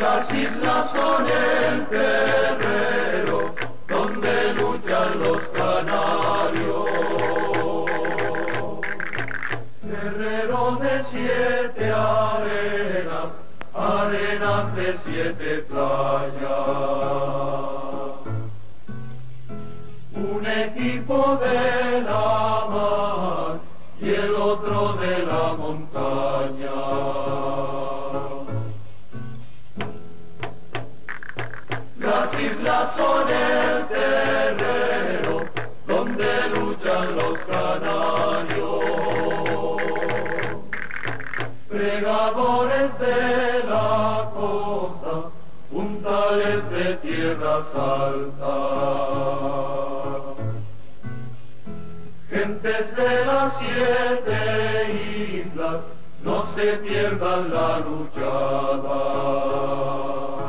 Las islas son el terrero donde luchan los canarios. Terrero de 7 arenas, arenas de 7 playas. Un equipo de la mar y el otro de la montaña. Las islas son el terreno donde luchan los canarios. Pregadores de la costa, puntales de tierras altas. Gentes de las 7 islas, no se pierdan la luchada.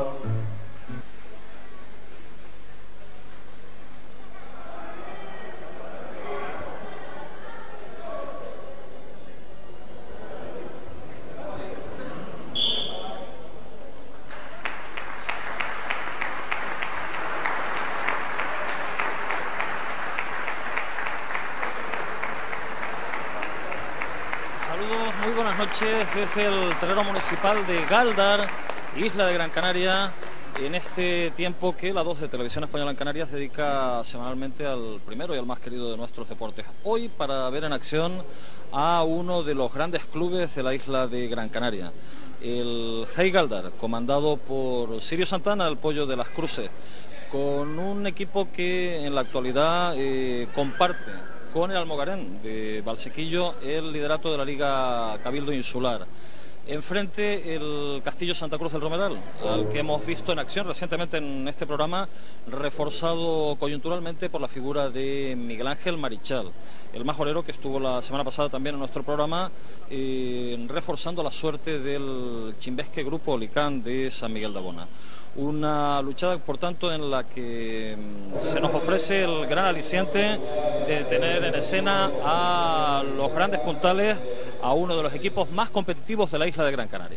Desde el terreno municipal de Gáldar, isla de Gran Canaria, en este tiempo que la 2 de Televisión Española en Canarias dedica semanalmente al primero y al más querido de nuestros deportes. Hoy para ver en acción a uno de los grandes clubes de la isla de Gran Canaria, el Hey Gáldar, comandado por Sirio Santana, el Pollo de las Cruces, con un equipo que en la actualidad comparte con el Almogarén de Valsequillo el liderato de la Liga Cabildo Insular. Enfrente el Castillo Santa Cruz del Romeral, al que hemos visto en acción recientemente en este programa, reforzado coyunturalmente por la figura de Miguel Ángel Marichal, el majorero que estuvo la semana pasada también en nuestro programa, reforzando la suerte del chimbesque Grupo Olicán de San Miguel de Abona. Una luchada, por tanto, en la que se nos ofrece el gran aliciente de tener en escena a los grandes puntales, a uno de los equipos más competitivos de la isla de Gran Canaria.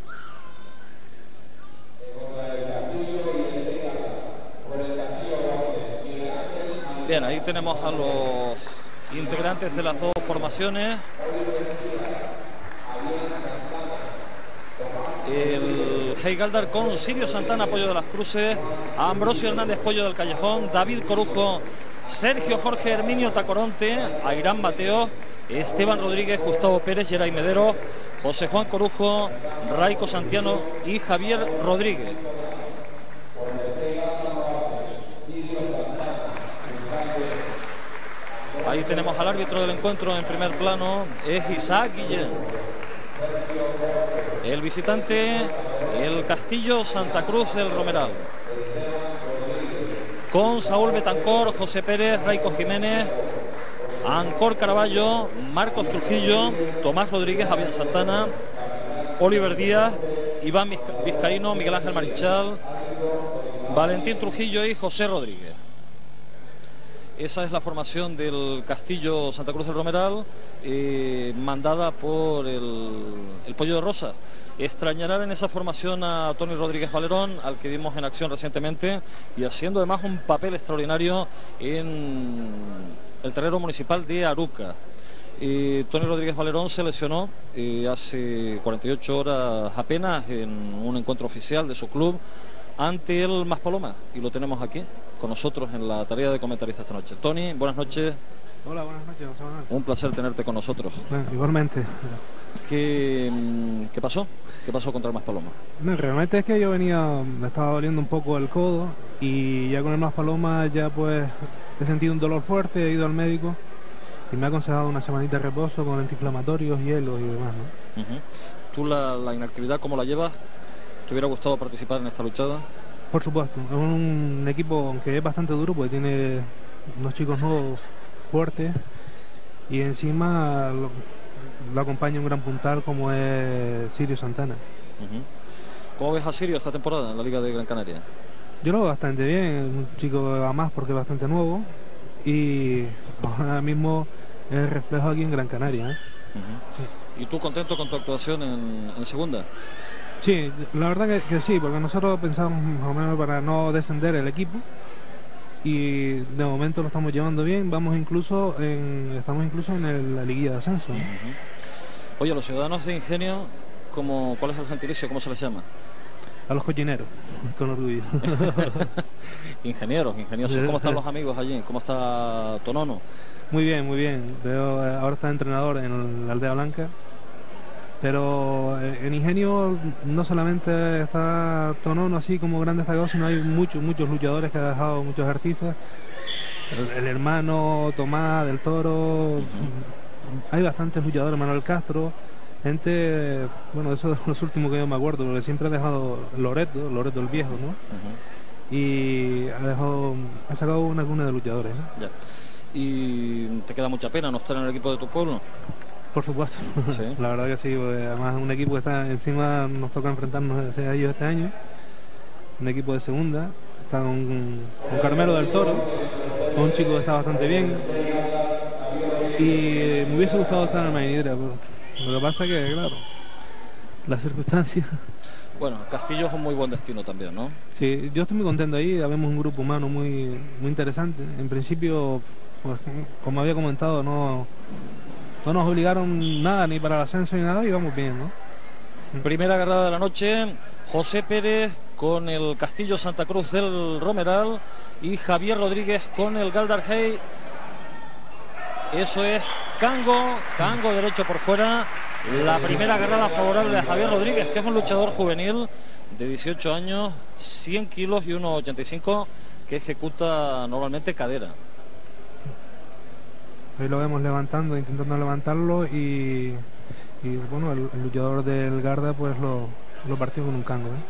Bien, ahí tenemos a los integrantes de las dos formaciones. El Hey Gáldar con Sirio Santana, Pollo de las Cruces, a Ambrosio Hernández, Pollo del Callejón, David Corujo, Sergio Jorge Herminio Tacoronte, a Irán Mateo, Esteban Rodríguez, Gustavo Pérez, Geray Medero, José Juan Corujo, Raico Santiano y Javier Rodríguez. Ahí tenemos al árbitro del encuentro en primer plano, es Isaac Guillén. El visitante, el Castillo Santa Cruz del Romeral, con Saúl Betancor, José Pérez, Raico Jiménez, Ancor Caraballo, Marcos Trujillo, Tomás Rodríguez, Javier Santana, Oliver Díaz, Iván Vizcaíno, Miguel Ángel Marichal, Valentín Trujillo y José Rodríguez. Esa es la formación del Castillo Santa Cruz del Romeral, mandada por el Pollo de Rosas. Extrañarán en esa formación a Tony Rodríguez Valerón, al que vimos en acción recientemente, y haciendo además un papel extraordinario en el terreno municipal de Aruca. Tony Rodríguez Valerón se lesionó hace 48 horas apenas en un encuentro oficial de su club ante el Maspaloma, y lo tenemos aquí con nosotros en la tarea de comentarista esta noche. Tony, buenas noches. Hola, buenas noches, José Manuel. Un placer tenerte con nosotros. Bueno, igualmente. ¿Qué pasó? ¿Qué pasó contra el Maspaloma? Bueno, realmente es que yo me estaba doliendo un poco el codo, y ya con el Maspaloma ya pues he sentido un dolor fuerte, he ido al médico y me ha aconsejado una semanita de reposo con antiinflamatorios, hielos y demás, ¿no? ¿Tú la inactividad cómo la llevas? ¿Te hubiera gustado participar en esta luchada? Por supuesto, es un equipo que es bastante duro porque tiene unos chicos nuevos fuertes, y encima lo acompaña un gran puntal como es Sirio Santana. ¿Cómo ves a Sirio esta temporada en la Liga de Gran Canaria? Yo lo veo bastante bien, es un chico que va más porque es bastante nuevo, y ahora mismo es el reflejo aquí en Gran Canaria, ¿eh? ¿Y tú contento con tu actuación en segunda? Sí, la verdad que sí, porque nosotros pensamos más o menos para no descender el equipo y de momento lo estamos llevando bien, estamos incluso en la liguilla de ascenso. Oye, los ciudadanos de Ingenio, ¿cuál es el gentilicio? ¿Cómo se les llama? A los cochineros, con orgullo. Ingenieros. ¿Cómo están los amigos allí? ¿Cómo está Tonono? Muy bien, muy bien. Ahora está entrenador en la Aldea Blanca. Pero en Ingenio no solamente está Tonono así como gran destacado, sino hay muchos luchadores que ha dejado muchos artistas. El hermano Tomás del Toro, hay bastantes luchadores, Manuel Castro, gente, bueno, eso es los últimos que yo me acuerdo, porque siempre ha dejado Loreto el viejo, ¿no? Y ha sacado una cuna de luchadores, ¿no? Ya. ¿Y te queda mucha pena no estar en el equipo de tu pueblo? Por supuesto, ¿sí? La verdad que sí, además un equipo que está encima, nos toca enfrentarnos a ellos este año, un equipo de segunda, está con Carmelo del Toro, con un chico que está bastante bien, y me hubiese gustado estar en Mainidra, pero lo que pasa es que, claro, las circunstancias... Bueno, Castillo es un muy buen destino también, ¿no? Sí, yo estoy muy contento ahí, habemos un grupo humano muy interesante, en principio, pues, como había comentado, no nos obligaron nada, ni para el ascenso ni nada, y vamos bien, ¿no? Primera agarrada de la noche, José Pérez con el Castillo Santa Cruz del Romeral y Javier Rodríguez con el Galdar Hey. Eso es Cango derecho por fuera. La primera agarrada favorable a Javier Rodríguez, que es un luchador juvenil de 18 años, 100 kilos y 1,85, que ejecuta normalmente cadera. Ahí lo vemos intentando levantarlo y bueno, el luchador del Garda pues lo partió con un cango, ¿eh?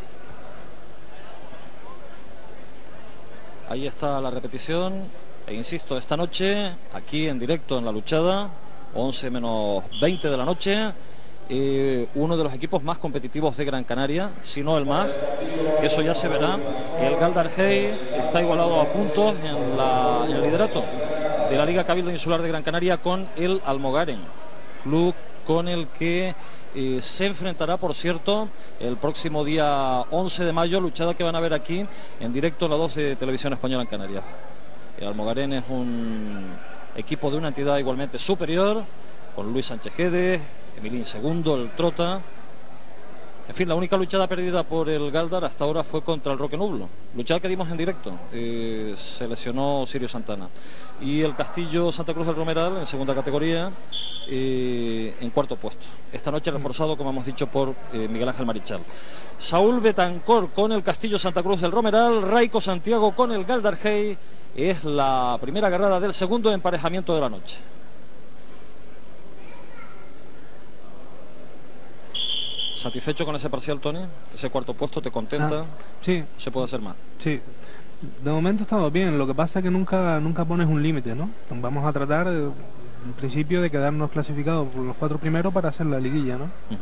Ahí está la repetición, e insisto, esta noche, aquí en directo en La Luchada, 11 menos 20 de la noche, uno de los equipos más competitivos de Gran Canaria, si no el más, eso ya se verá. El Galdar Hey está igualado a puntos en el liderato de la Liga Cabildo Insular de Gran Canaria con el Almogaren, club con el que se enfrentará, por cierto, el próximo día 11 de mayo, luchada que van a ver aquí en directo en la 2 de Televisión Española en Canarias. El Almogaren es un equipo de una entidad igualmente superior, con Luis Sánchez Guedes, Emilín Segundo, el Trota. En fin, la única luchada perdida por el Galdar hasta ahora fue contra el Roque Nublo, luchada que dimos en directo. Se lesionó Sirio Santana. Y el Castillo Santa Cruz del Romeral en segunda categoría, en cuarto puesto. Esta noche reforzado, como hemos dicho, por Miguel Ángel Marichal. Saúl Betancor con el Castillo Santa Cruz del Romeral, Raico Santiago con el Galdar Hey. Es la primera agarrada del segundo emparejamiento de la noche. ¿Satisfecho con ese parcial, Tony? ¿Ese cuarto puesto te contenta? Sí. ¿Se puede hacer más? Sí. De momento estamos bien. Lo que pasa es que nunca pones un límite, ¿no? Vamos a tratar, en principio, de quedarnos clasificados por los 4 primeros para hacer la liguilla, ¿no?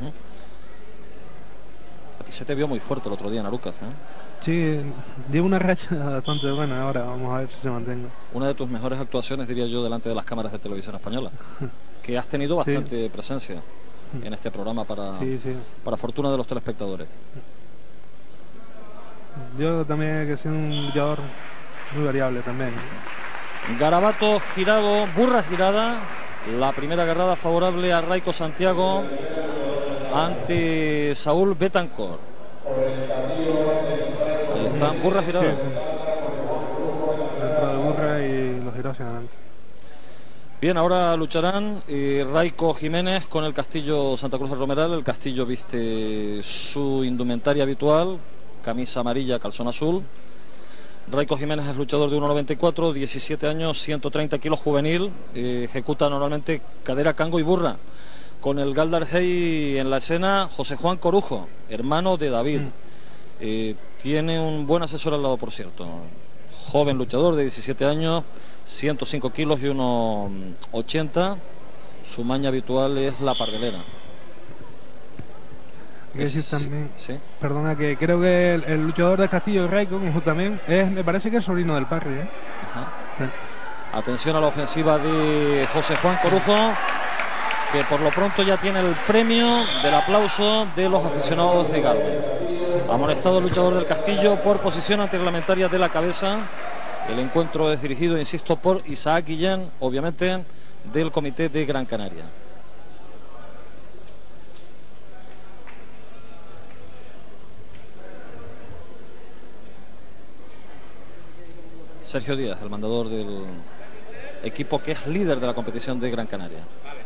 A ti se te vio muy fuerte el otro día en Arucas, ¿eh? Sí, llevo una racha bastante buena. Ahora vamos a ver si se mantenga. Una de tus mejores actuaciones, diría yo, delante de las cámaras de Televisión Española, que has tenido bastante presencia en este programa para fortuna de los telespectadores. Yo también, que soy un luchador muy variable también. Garabato girado, burra girada. La primera agarrada favorable a Raico Santiago ante Saúl Betancor. Ahí están, burras giradas. Sí. Dentro de burra y los girados hacia adelante. Bien, ahora lucharán Raico Jiménez con el Castillo Santa Cruz del Romeral. El Castillo viste su indumentaria habitual, camisa amarilla, calzón azul. Raico Jiménez es luchador de 1,94, 17 años, 130 kilos, juvenil. Ejecuta normalmente cadera, cango y burra. Con el Galdar Hey en la escena, José Juan Corujo, hermano de David. Tiene un buen asesor al lado, por cierto. Joven luchador de 17 años, 105 kilos y 1,80. Su maña habitual es la pardelera. Hay que decir también, ¿sí? Perdona, que creo que el luchador del Castillo, Raico, como también, me parece que es sobrino del Parry, ¿eh? Ajá. Sí. Atención a la ofensiva de José Juan Corujo, que por lo pronto ya tiene el premio del aplauso de los aficionados de Galdar. Amonestado el luchador del Castillo por posición antirreglamentaria de la cabeza. El encuentro es dirigido, insisto, por Isaac Guillén, obviamente del Comité de Gran Canaria. Sergio Díaz, el mandador del equipo que es líder de la competición de Gran Canaria.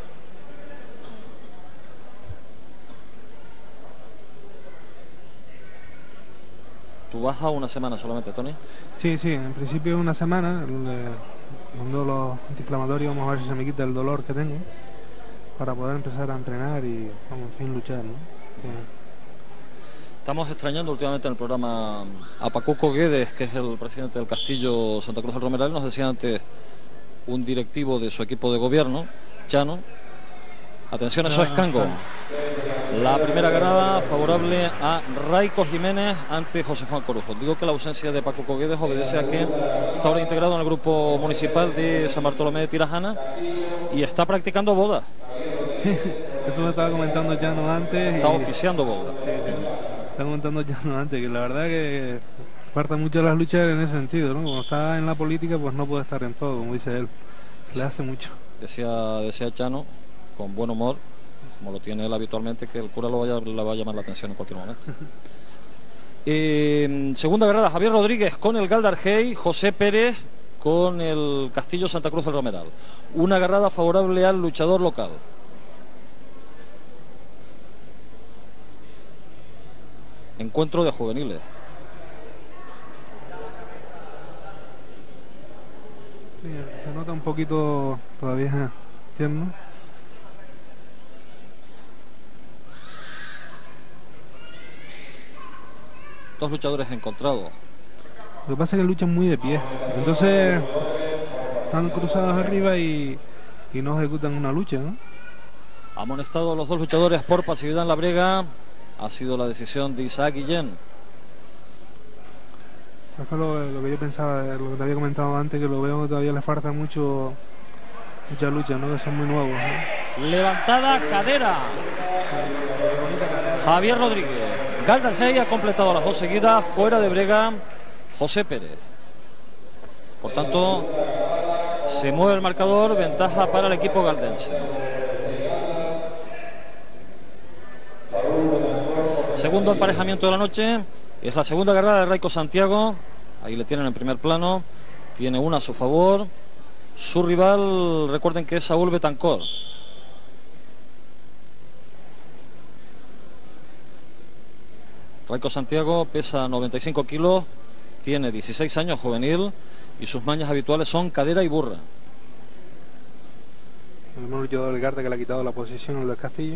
¿Tú vas a una semana solamente, Tony? Sí, en principio una semana. Mando los antiinflamatorios, vamos a ver si se me quita el dolor que tengo para poder empezar a entrenar y, vamos, en fin, luchar, ¿no? Estamos extrañando últimamente en el programa a Pacuco Guedes, que es el presidente del Castillo Santa Cruz del Romeral. Nos decía antes un directivo de su equipo de gobierno, Chano. Atención a su escango. La primera ganada favorable a Raico Jiménez ante José Juan Corujo. Digo que la ausencia de Pacuco Guedes obedece a que está ahora integrado en el grupo municipal de San Bartolomé de Tirajana y está practicando boda. Sí, eso me estaba comentando Llano antes. Está oficiando boda. Sí. Está comentando Llano antes, que la verdad que falta mucho las luchas en ese sentido, ¿no? Como está en la política, pues no puede estar en todo, como dice él. Se le hace mucho. Decía Chano, con buen humor, como lo tiene él habitualmente, que el cura le va a llamar la atención en cualquier momento. Segunda grada, Javier Rodríguez con el Galdar Hey, José Pérez con el Castillo Santa Cruz del Romeral. Una agarrada favorable al luchador local. Encuentro de juveniles. Sí, se nota un poquito todavía tierno. Dos luchadores encontrados. Lo que pasa es que luchan muy de pie, entonces están cruzados arriba y no ejecutan una lucha, ¿no? Amonestados los dos luchadores por pasividad en la brega. Ha sido la decisión de Isaac Guillén. Eso es lo que yo pensaba, lo que te había comentado antes, que lo veo que todavía le falta mucha lucha, ¿no? Que son muy nuevos, ¿no? Levantada cadera. Javier Rodríguez. Galdar Hey ha completado las dos seguidas. Fuera de brega José Pérez. Por tanto, se mueve el marcador. Ventaja para el equipo galdense. Segundo emparejamiento de la noche. Es la segunda carrera de Raico Santiago. Ahí le tienen en primer plano. Tiene una a su favor. Su rival, recuerden que es Saúl Betancor. Raico Santiago pesa 95 kilos. Tiene 16 años, juvenil. Y sus mañas habituales son cadera y burra. El mismo luchador del Garda que le ha quitado la posición al del Castillo.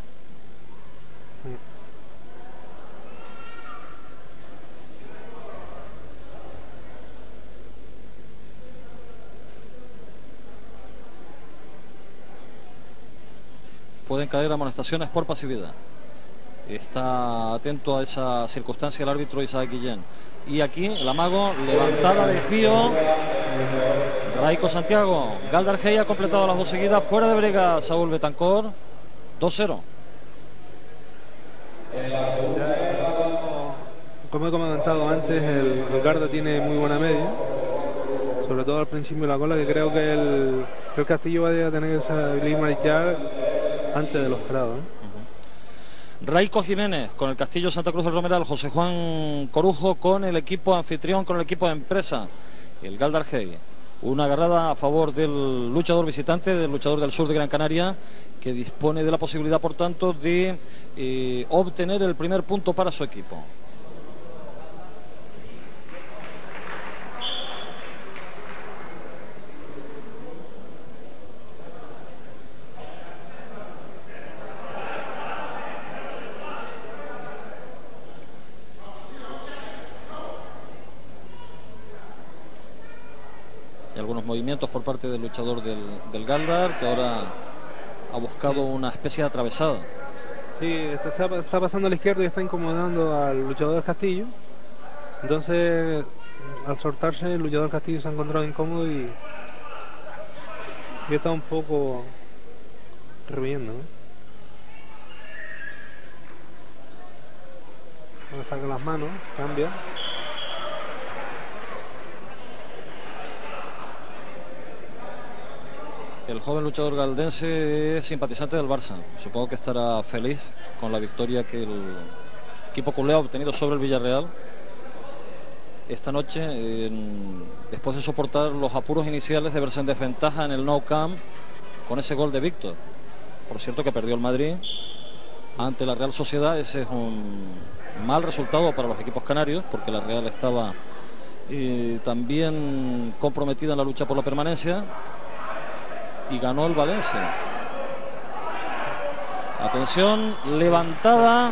Pueden caer amonestaciones por pasividad. Está atento a esa circunstancia el árbitro Isaac Guillén. Y aquí el amago, levantada de fío. Raico Santiago. Galdar Hey ha completado las dos seguidas. Fuera de brega Saúl Betancor. 2-0. Como he comentado antes, el Garda tiene muy buena media. Sobre todo al principio de la cola, que creo que el Castillo va a tener que salir marchar antes de los grados, ¿no? Raico Jiménez con el Castillo Santa Cruz del Romeral. José Juan Corujo con el equipo anfitrión, con el equipo de empresa, el Galdar Hey. Una agarrada a favor del luchador visitante, del luchador del sur de Gran Canaria, que dispone de la posibilidad, por tanto, de obtener el primer punto para su equipo. Algunos movimientos por parte del luchador del Galdar, que ahora ha buscado una especie de atravesada. Sí, está pasando a la izquierda y está incomodando al luchador del Castillo. Entonces, al soltarse, el luchador del Castillo se ha encontrado incómodo y está un poco Rehuyendo, ¿no? Ahora saca las manos, cambia. El joven luchador galdense es simpatizante del Barça. Supongo que estará feliz con la victoria que el equipo culé ha obtenido sobre el Villarreal esta noche, después de soportar los apuros iniciales de verse en desventaja en el Nou Camp con ese gol de Víctor. Por cierto, que perdió el Madrid ante la Real Sociedad. Ese es un mal resultado para los equipos canarios, porque la Real estaba también comprometida en la lucha por la permanencia, y ganó el Valencia. Atención, levantada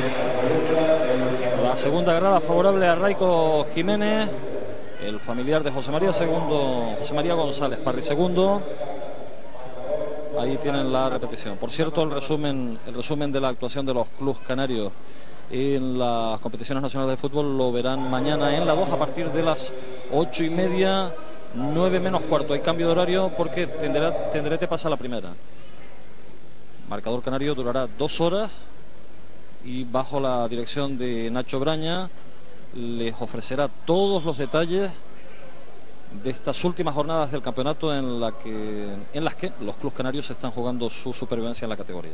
la segunda grada favorable a Raico Jiménez, el familiar de José María González Parry II. Ahí tienen la repetición. Por cierto, el resumen de la actuación de los clubes canarios en las competiciones nacionales de fútbol lo verán mañana en la 2 a partir de las 8:30, 9 menos cuarto. Hay cambio de horario porque Tenderete pasa a la primera. Marcador canario durará 2 horas y bajo la dirección de Nacho Braña les ofrecerá todos los detalles de estas últimas jornadas del campeonato en las que los clubes canarios están jugando su supervivencia en la categoría.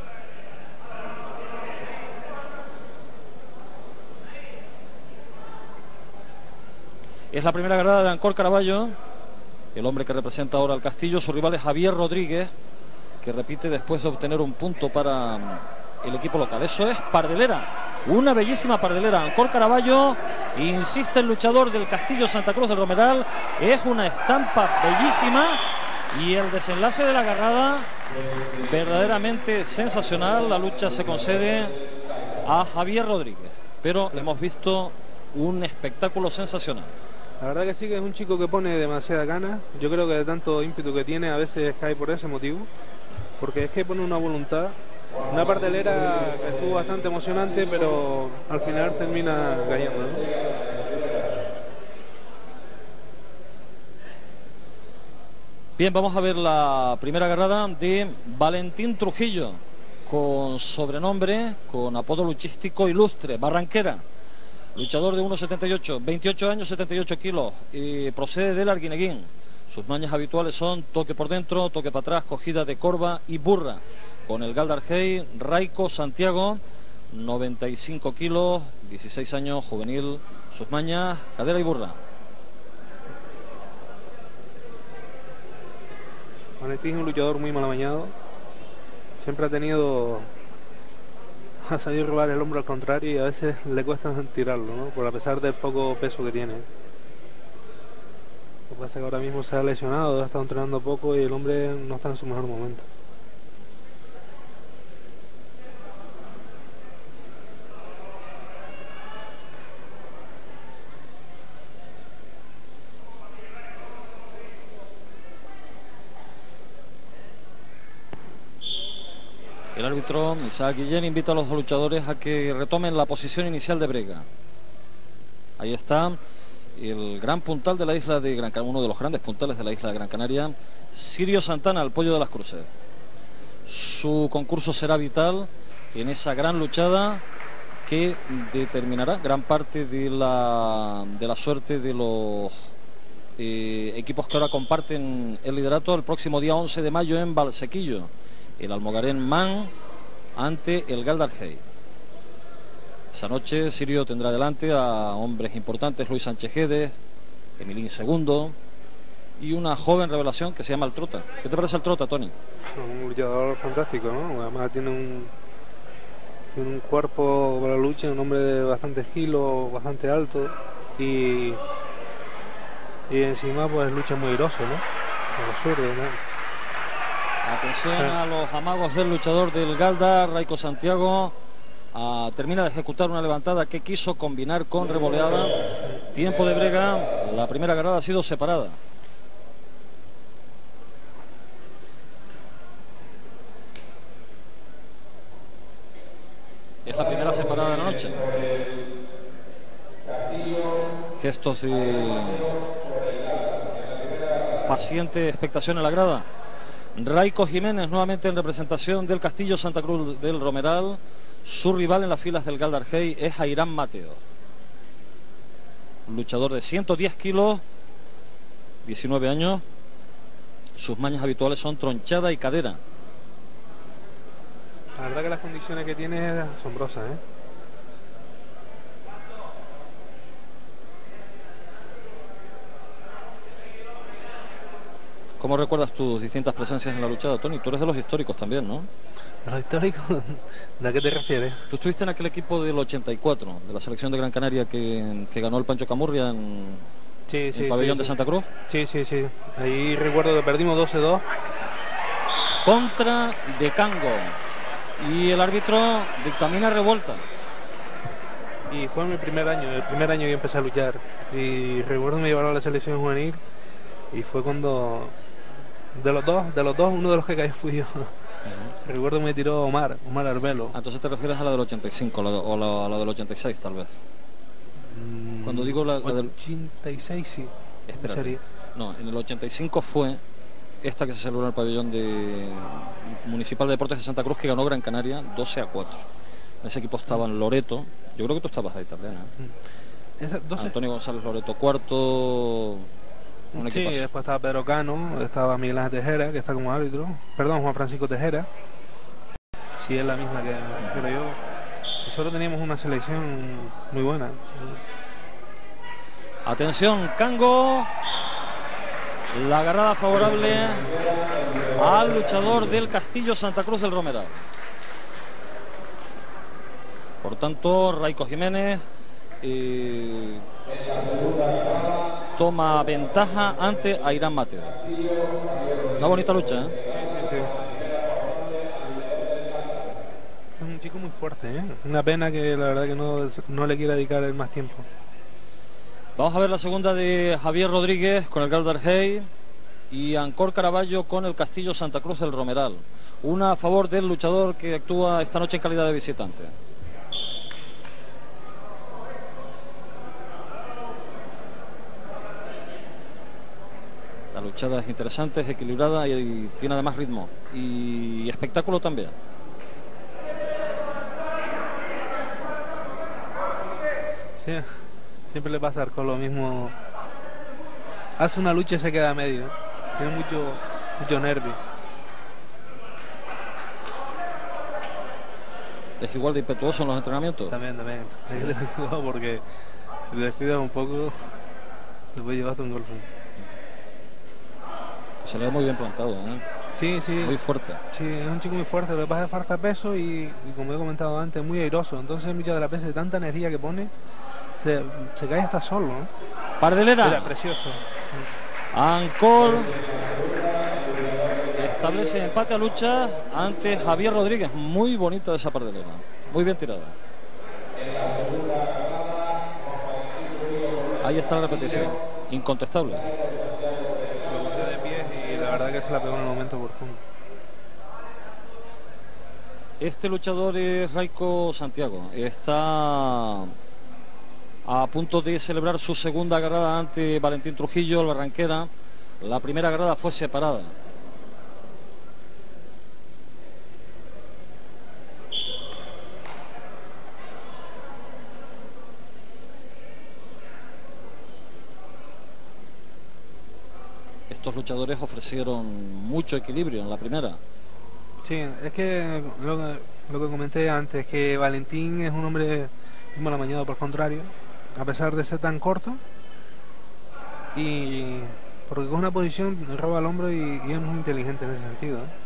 Es la primera grada de Ancor Caraballo, el hombre que representa ahora al Castillo. Su rival es Javier Rodríguez, que repite después de obtener un punto para el equipo local. Eso es pardelera, una bellísima pardelera. Ancor Caraballo, insiste el luchador del Castillo Santa Cruz del Romeral, es una estampa bellísima, y el desenlace de la agarrada verdaderamente sensacional. La lucha se concede a Javier Rodríguez, pero hemos visto un espectáculo sensacional. La verdad que sí, que es un chico que pone demasiada ganas. Yo creo que de tanto ímpetu que tiene a veces cae por ese motivo, porque es que pone una voluntad. Una partelera que estuvo bastante emocionante, pero al final termina cayendo, ¿no? Bien, vamos a ver la primera agarrada de Valentín Trujillo, con sobrenombre, con apodo luchístico Ilustre, Barranquera. Luchador de 1,78, 28 años, 78 kilos, y procede del Arguineguín. Sus mañas habituales son toque por dentro, toque para atrás, cogida de corva y burra. Con el Galdar Hey, Raico Santiago, 95 kilos, 16 años, juvenil. Sus mañas, cadera y burra. Valentín es un luchador muy mal amañado. Siempre ha tenido a salir robar el hombro al contrario, y a veces le cuesta tirarlo, ¿no? Por a pesar del poco peso que tiene. Lo que pasa es que ahora mismo se ha lesionado, ha estado entrenando poco y el hombre no está en su mejor momento. El árbitro Isaac Guillén invita a los luchadores a que retomen la posición inicial de brega. Ahí está el gran puntal de la isla de Gran Canaria, uno de los grandes puntales de la isla de Gran Canaria, Sirio Santana, el Pollo de las Cruces. Su concurso será vital en esa gran luchada que determinará gran parte de la suerte de los equipos que ahora comparten el liderato el próximo día 11 de mayo en Valsequillo. El Almogarén Man ante el Galdar Hey. Esa noche Sirio tendrá delante a hombres importantes: Luis Sánchez Guedes, Emilín II y una joven revelación que se llama el Trota. ¿Qué te parece el Trota, Tony? Un luchador fantástico, ¿no? Además tiene un cuerpo para la lucha, un hombre de bastante kilos, bastante alto, y encima pues lucha muy grosso, ¿no? Absurdo, ¿no? Atención a los amagos del luchador del Galdar, Raico Santiago. Termina de ejecutar una levantada que quiso combinar con revoleada. Tiempo de brega. La primera agarrada ha sido separada. Es la primera separada de la noche. Gestos de paciente expectación en la grada. Raico Jiménez nuevamente en representación del Castillo Santa Cruz del Romeral. Su rival en las filas del Galdar Hey es Airán Mateo. Un luchador de 110 kilos, 19 años. Sus mañas habituales son tronchada y cadera. La verdad que las condiciones que tiene es asombrosa, ¿eh? ¿Cómo recuerdas tus distintas presencias en la luchada, Tony? Tú eres de los históricos también, ¿no? ¿De los históricos? ¿De a qué te refieres? Tú estuviste en aquel equipo del 84, de la selección de Gran Canaria que ganó el Pancho Camurria en el pabellón de Santa Cruz. Sí. Ahí recuerdo que perdimos 12-2. Contra de Cango. Y el árbitro dictamina revuelta. Y fue mi primer año, el primer año que empecé a luchar. Y recuerdo me llevaron a la selección juvenil. Y fue cuando... De los dos, uno de los que cayó fui yo. Recuerdo que me tiró Omar Arbelo. Entonces te refieres a la del 85 o la del 86 tal vez. Cuando digo la del 86 sí. Espérate. No, en el 85 fue esta que se celebró en el pabellón municipal de Deportes de Santa Cruz, que ganó Gran Canaria 12-4. En ese equipo estaban Loreto, yo creo que tú estabas ahí también, ¿eh? 12... Antonio González Loreto cuarto. Sí, después estaba Pedro Cano, estaba Miguel Ángel Tejera, que está como árbitro. Perdón, Juan Francisco Tejera. Sí, es la misma que pero yo. Nosotros teníamos una selección muy buena. Atención, Cango. La agarrada favorable al luchador del Castillo Santa Cruz del Romeral. Por tanto, Raico Jiménez toma ventaja ante Airán Mateo. Una bonita lucha, ¿eh? Sí. Es un chico muy fuerte, ¿eh? Una pena que la verdad que no le quiera dedicar el más tiempo. Vamos a ver la segunda de Javier Rodríguez con el Galdar Hey y Ancor Caraballo con el Castillo Santa Cruz del Romeral. Una a favor del luchador que actúa esta noche en calidad de visitante. La luchada es interesante, es equilibrada y tiene además ritmo y espectáculo también. Sí, siempre le pasa con lo mismo. Hace una lucha y se queda a medio. Tiene mucho nervio. ¿Es igual de impetuoso en los entrenamientos? También. Hay que tener cuidado porque si te descuidas un poco, te puede llevarte un golpe. Se le ve muy bien plantado, ¿eh? Sí. Muy fuerte. Sí, es un chico muy fuerte, lo que pasa es que falta peso y como he comentado antes, muy airoso. Entonces muchas de las veces de tanta energía que pone, se cae hasta solo, ¿no? Pardelera. Mira, precioso. Ancor establece empate a lucha ante Javier Rodríguez. Muy bonita esa pardelera. Muy bien tirada. Ahí está la repetición. Incontestable. La verdad que se la pegó en el momento oportuno. Este luchador es Raico Santiago. Está a punto de celebrar su segunda agarrada ante Valentín Trujillo, el Barranquera. La primera agarrada fue separada. Estos luchadores ofrecieron mucho equilibrio en la primera. Sí, es que lo que comenté antes, que Valentín es un hombre muy mal amañado, por contrario, a pesar de ser tan corto, y porque con una posición roba al hombro y es muy inteligente en ese sentido, ¿eh?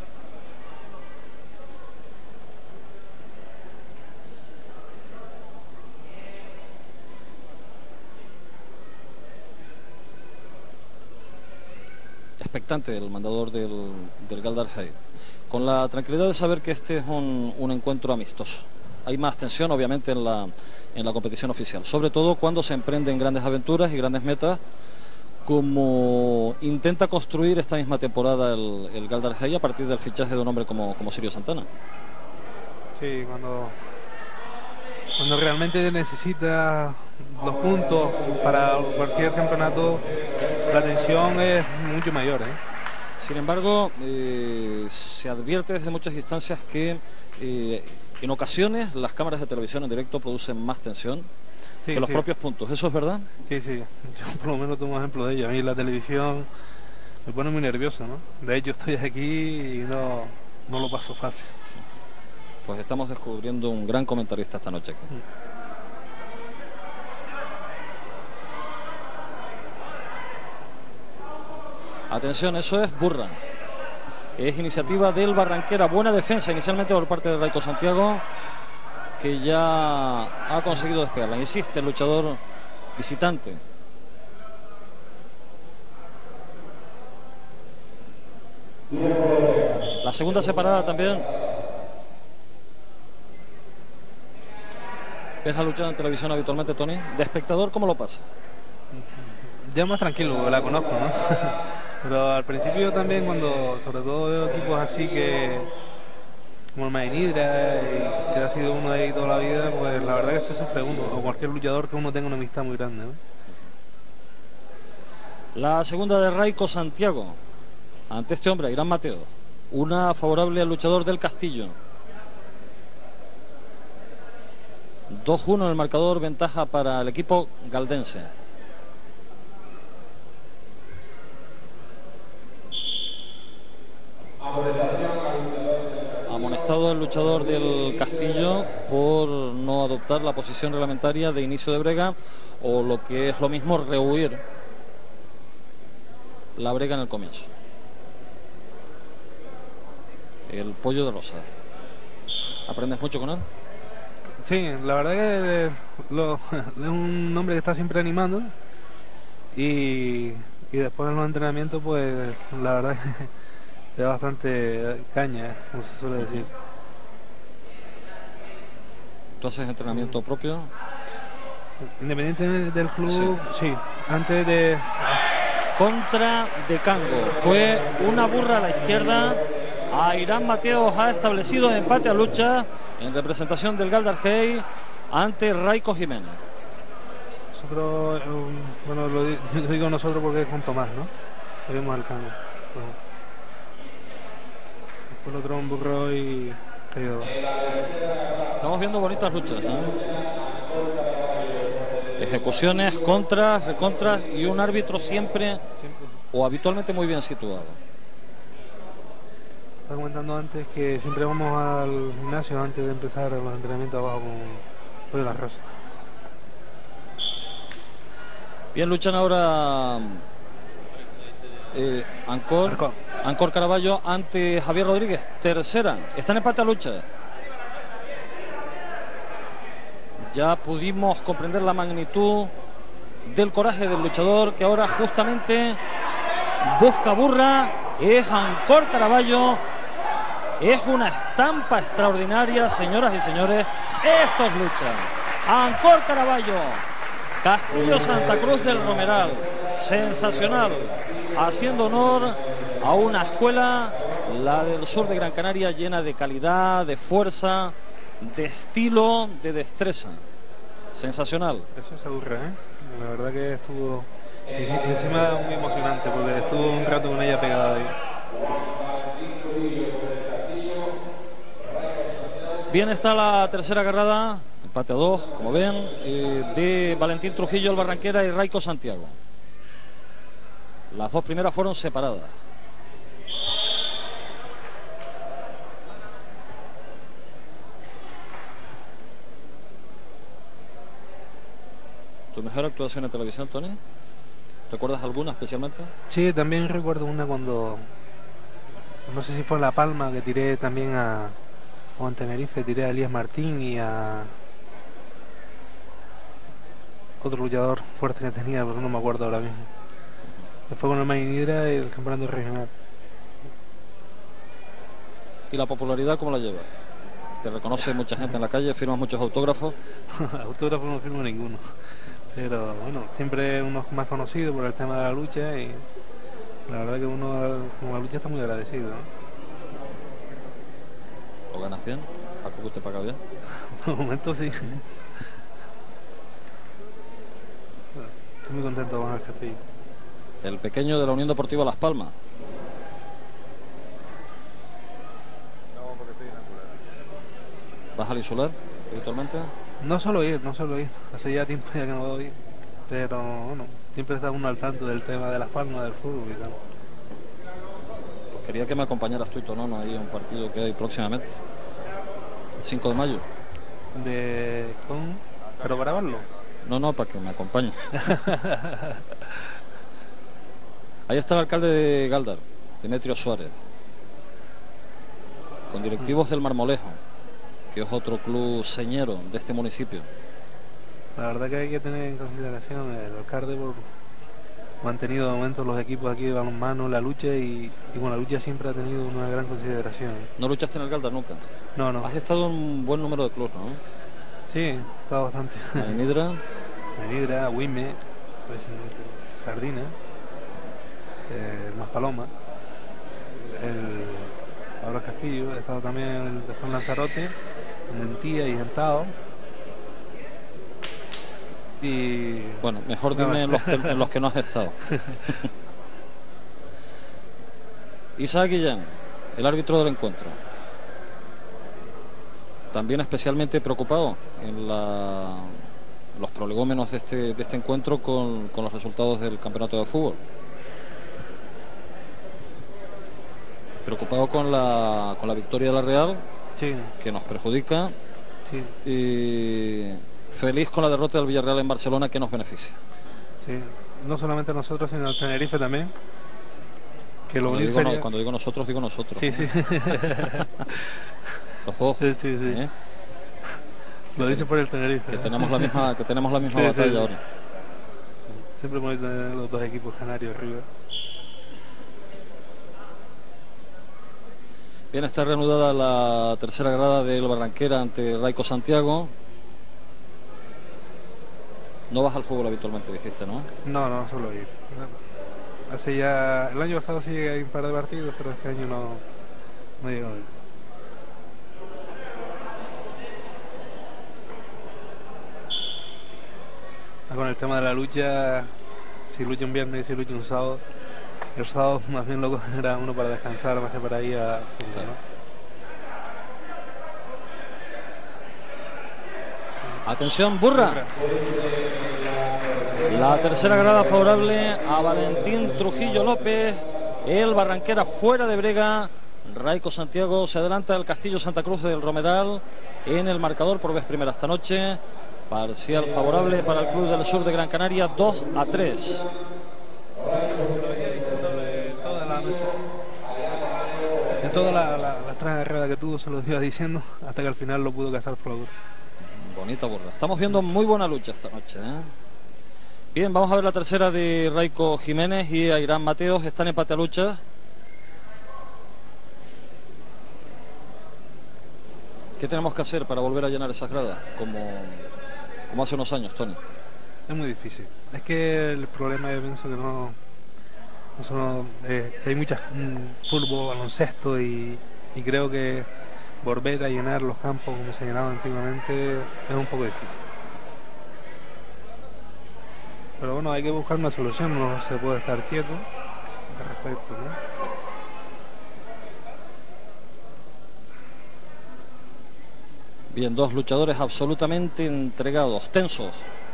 Expectante el mandador del Galdar Hey, con la tranquilidad de saber que este es un encuentro amistoso. Hay más tensión obviamente en la competición oficial, sobre todo cuando se emprenden grandes aventuras y grandes metas, como intenta construir esta misma temporada el Galdar Hey a partir del fichaje de un hombre como Sirio Santana. Sí, cuando realmente necesita los puntos para cualquier campeonato, la tensión es mucho mayor, ¿eh? Sin embargo, se advierte desde muchas instancias que en ocasiones las cámaras de televisión en directo producen más tensión que los propios puntos. ¿Eso es verdad? Sí, sí. Yo por lo menos tomo ejemplo de ello. A mí la televisión me pone muy nervioso, ¿no? De hecho estoy aquí y no lo paso fácil. Pues estamos descubriendo un gran comentarista esta noche aquí. Atención, eso es Burra. Es iniciativa del Barranquera. Buena defensa inicialmente por parte de Raico Santiago, que ya ha conseguido despegarla. Insiste el luchador visitante. La segunda separada también. ¿Ves la lucha en televisión habitualmente, Tony? ¿De espectador cómo lo pasa? Ya más tranquilo, porque la conozco, ¿no? Pero al principio también, cuando sobre todo veo equipos así que como el Mainidra, que ha sido uno de ahí toda la vida, pues la verdad que se sufre uno, o cualquier luchador que uno tenga una amistad muy grande, ¿no? La segunda de Raico Santiago ante este hombre, Irán Mateo. Una favorable al luchador del Castillo. 2-1 el marcador, ventaja para el equipo galdense. Amonestado el luchador del Castillo por no adoptar la posición reglamentaria de inicio de brega, o lo que es lo mismo, rehuir la brega en el comienzo. El Pollo de Rosa. ¿Aprendes mucho con él? Sí, la verdad que es un hombre que está siempre animando y después en los entrenamientos, pues la verdad que da bastante caña, como se suele decir. ¿Tú haces entrenamiento propio? Independientemente del club, sí. Antes de... Contra de Cango. Fue una burra a la izquierda. A Irán Mateos ha establecido empate a lucha en representación del Galdar Hey ante Raico Jiménez. Nosotros, bueno, lo digo nosotros porque es con Tomás, ¿no? Le vimos al Cango. Después el otro un burro y cayó. Estamos viendo bonitas luchas, ¿no? Ejecuciones, contras, recontras y un árbitro siempre o habitualmente muy bien situado. Estaba comentando antes que siempre vamos al gimnasio antes de empezar los entrenamientos abajo con Pollo La Rosa. Bien, luchan ahora Ancor Caraballo ante Javier Rodríguez. Tercera, está en empate a lucha. Ya pudimos comprender la magnitud del coraje del luchador, que ahora justamente busca burra. Es Ancor Caraballo. Es una estampa extraordinaria, señoras y señores. Esto es lucha. Ancor Caraballo, Castillo Santa Cruz del Romeral. Sensacional. Haciendo honor a una escuela, la del sur de Gran Canaria, llena de calidad, de fuerza, de estilo, de destreza. Sensacional. Eso se aburre, ¿eh? La verdad que estuvo... Y encima muy emocionante, porque estuvo un rato con ella pegada ahí. Bien, está la tercera agarrada, empate a 2, como ven, de Valentín Trujillo, el Barranquera, y Raico Santiago. Las dos primeras fueron separadas. ¿Tu mejor actuación en televisión, Tony? ¿Recuerdas alguna especialmente? Sí, también recuerdo una cuando... No sé si fue La Palma, que tiré también o en Tenerife, tiré a Elías Martín y a... otro luchador fuerte que tenía, pero no me acuerdo ahora mismo. Fue con el Mainidra y el campeonato regional. ¿Y la popularidad cómo la lleva? ¿Te reconoce mucha gente en la calle? ¿Firmas muchos autógrafos? Autógrafos no firmo ninguno. Pero bueno, siempre uno es más conocido por el tema de la lucha y la verdad que uno con la lucha está muy agradecido, ¿no? ¿Lo ganas bien? ¿A poco te paga bien? Por el momento sí. Estoy muy contento con el Castillo. El pequeño de la Unión Deportiva Las Palmas. ¿Vas al Insular habitualmente? No suelo ir, no suelo ir. Hace ya tiempo ya que no voy. Pero bueno, siempre está uno al tanto del tema de Las Palmas, del fútbol y tal. Pues quería que me acompañaras tú y Tonono ahí a un partido que hay próximamente. El 5 de mayo. ¿Pero para verlo? No, para que me acompañe. Ahí está el alcalde de Gáldar, Demetrio Suárez, con directivos del Marmolejo, que es otro club señero de este municipio. La verdad que hay que tener en consideración el alcalde por mantenido de momento los equipos aquí de balonmano, la lucha y con la lucha siempre ha tenido una gran consideración. ¿No luchaste en el Gáldar nunca? No. Has estado en un buen número de clubes, ¿no? Sí, he estado bastante. En Hidra. En Hidra, Wime, pues, Sardina, Maspaloma, Pablo Castillo, he estado también en el de Juan Lanzarote, en Mentía y Gentado. Y bueno, mejor dime en los que no has estado. Isaac Guillén, el árbitro del encuentro, también especialmente preocupado en los prolegómenos de este encuentro con los resultados del campeonato de fútbol. Preocupado con la victoria de la Real, sí, que nos perjudica, sí, y feliz con la derrota del Villarreal en Barcelona, que nos beneficia. Sí, no solamente nosotros, sino el Tenerife también. Que lo cuando digo nosotros, digo nosotros. Sí, sí. Los dos. Sí. Lo dice por el Tenerife. Que tenemos la misma Sí, batalla sí. ahora. Siempre hemos tener los dos equipos canarios arriba. Bien, está reanudada la tercera grada del Barranquera ante Raico Santiago. No vas al fútbol habitualmente, dijiste, ¿no? No suelo ir. Hace ya... El año pasado sí llegué a un par de partidos, pero este año no llego a ir. Con el tema de la lucha, si lucha un viernes y si lucha un sábado, el sábado más bien lo era uno para descansar más que para ir a fútbol, Claro. ¿no? Atención, Burra. La tercera grada favorable a Valentín Trujillo López. El Barranquera fuera de brega. Raico Santiago se adelanta al Castillo Santa Cruz del Romeral en el marcador por vez primera esta noche. Parcial favorable para el Club del Sur de Gran Canaria, 2-3. En toda la carrera que tuvo se lo iba diciendo hasta que al final lo pudo cazar Flaudo. Bonita Burra. Estamos viendo muy buena lucha esta noche, ¿eh? Bien, vamos a ver la tercera de Raico Jiménez y Airán Mateos. Están en empate a lucha. ¿Qué tenemos que hacer para volver a llenar esas gradas? Como hace unos años, Tony. Es muy difícil. Es que el problema, yo pienso que hay muchas fútbol, baloncesto y creo que volver a llenar los campos como se llenaba antiguamente es un poco difícil. Pero bueno, hay que buscar una solución, no se puede estar quieto al respecto, ¿no? Bien, dos luchadores absolutamente entregados, tensos,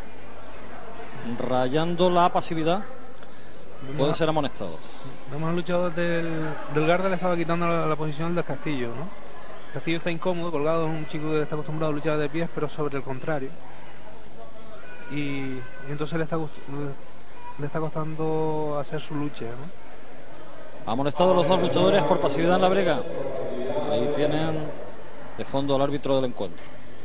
rayando la pasividad. Pueden ser amonestados. Vemos al luchador del Garda le estaba quitando la posición del Castillo, ¿no? Castillo está incómodo, colgado, es un chico que está acostumbrado a luchar de pies, pero sobre el contrario. Y entonces le está costando hacer su lucha, ¿no? Amonestados los dos luchadores por pasividad en la brega. Ahí tienen de fondo al árbitro del encuentro.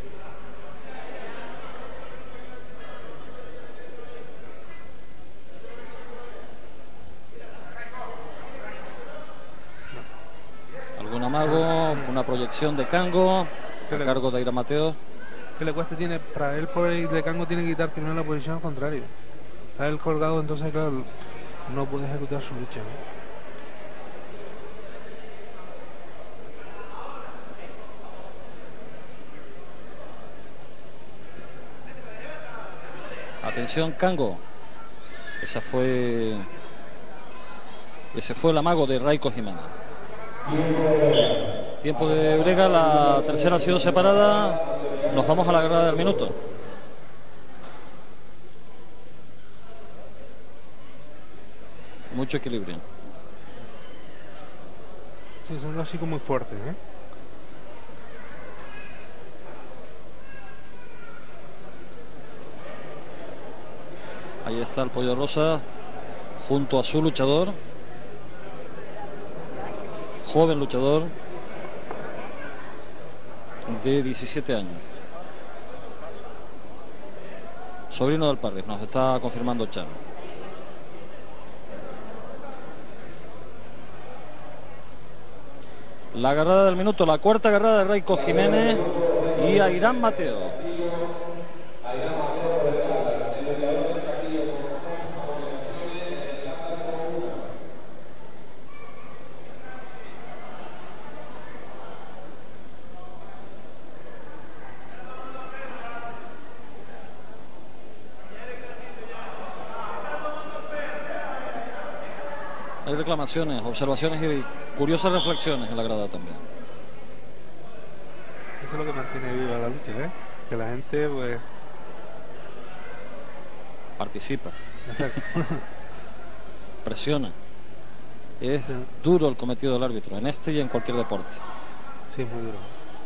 Algún amago, una proyección de Cango a cargo de Aira Mateos. Que le cuesta tiene, para él por el de Cango tiene que quitar primero la posición al contrario. Está él colgado, entonces claro, no puede ejecutar su lucha, ¿no? Atención, Cango. Ese fue el amago de Raico Jiménez. Tiempo de brega, la tercera ha sido separada. Nos vamos a la grada del minuto. Mucho equilibrio. Sí, son dos chicos muy fuertes, ¿eh? Ahí está el Pollo Rosa junto a su luchador, joven luchador de 17 años, sobrino del Parris, nos está confirmando Chano. La agarrada del minuto, la cuarta agarrada de Raico Jiménez y Airán Mateo. Hay reclamaciones, observaciones y curiosas reflexiones en la grada también. Eso es lo que mantiene viva la lucha, ¿eh? Que la gente, pues... participa. Exacto. Presiona. Es Sí. duro el cometido del árbitro, en este y en cualquier deporte. Sí, muy duro.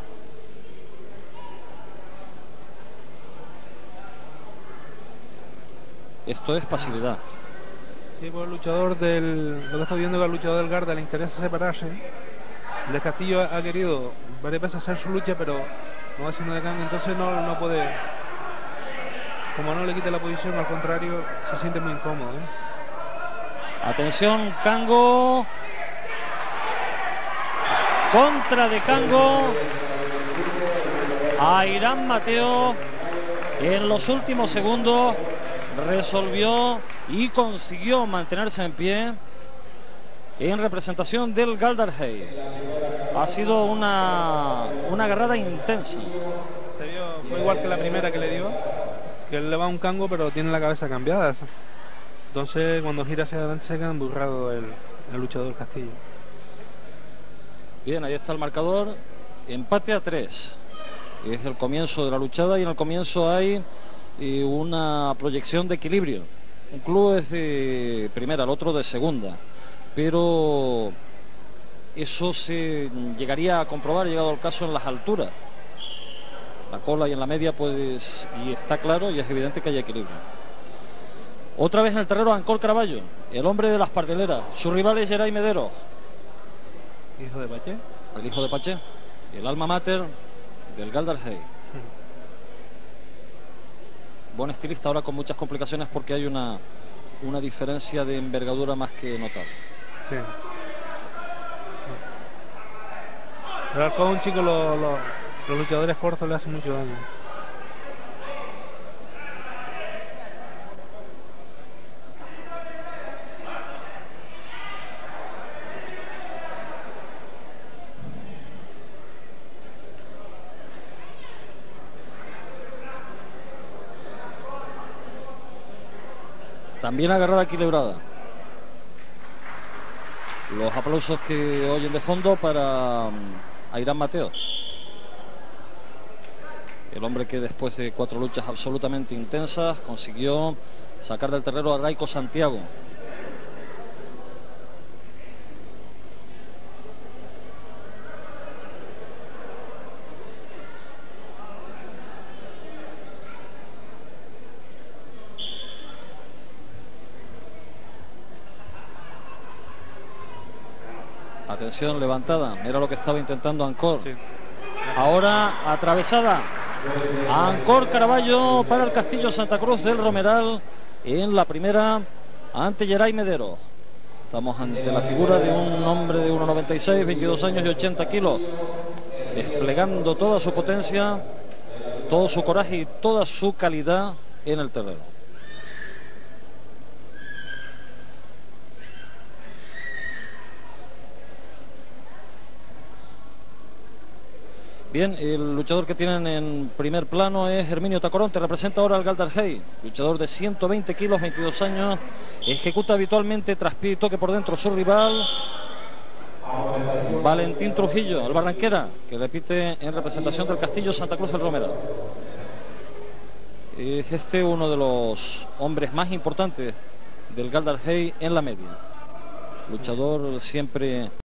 Esto es pasividad. Sí, pues el luchador del... Lo que estoy viendo es que al luchador del Garda le interesa separarse. El de Castillo ha querido varias veces hacer su lucha, pero no va haciendo de cambio, entonces no puede... Como no le quite la posición, al contrario, se siente muy incómodo, ¿eh? Atención, Cango. Contra de Cango. Airán Mateo en los últimos segundos resolvió y consiguió mantenerse en pie en representación del Galdarhey. Ha sido una agarrada intensa. Se vio, fue igual que la primera que le dio, que él le va un Cango pero tiene la cabeza cambiada. Entonces cuando gira hacia adelante se queda emburrado el luchador Castillo. Bien, ahí está el marcador. Empate a 3. Es el comienzo de la luchada y en el comienzo hay una proyección de equilibrio. Un club es de primera, el otro de segunda, pero eso se llegaría a comprobar, llegado el caso, en las alturas. La cola y en la media, pues, y está claro y es evidente que hay equilibrio. Otra vez en el terreno Ancor Caraballo, el hombre de las pardeleras. Su rival es Geray Medero, ¿Hijo de Pache? el hijo de Pache, el alma mater del Galdarhey. Buen estilista, ahora con muchas complicaciones porque hay una diferencia de envergadura más que notable. Sí. Pero al cabo un chico los luchadores cortos le hacen mucho daño. También agarrada equilibrada. Los aplausos que oyen de fondo para Airán Mateo. El hombre que después de 4 luchas absolutamente intensas consiguió sacar del terreno a Raico Santiago. Atención, levantada. Mira lo que estaba intentando Ancor. Sí. Ahora atravesada. Ancor Caraballo para el Castillo Santa Cruz del Romeral en la primera ante Geray Medero. Estamos ante la figura de un hombre de 1,96, 22 años y 80 kilos, desplegando toda su potencia, todo su coraje y toda su calidad en el terreno. Bien, el luchador que tienen en primer plano es Herminio Tacoronte, representa ahora al Galdarhey, luchador de 120 kilos, 22 años, ejecuta habitualmente traspié y toque por dentro su rival, Valentín Trujillo, el Barranquera, que repite en representación del Castillo Santa Cruz del Romeral. Es este uno de los hombres más importantes del Galdar Hey en la media. Luchador siempre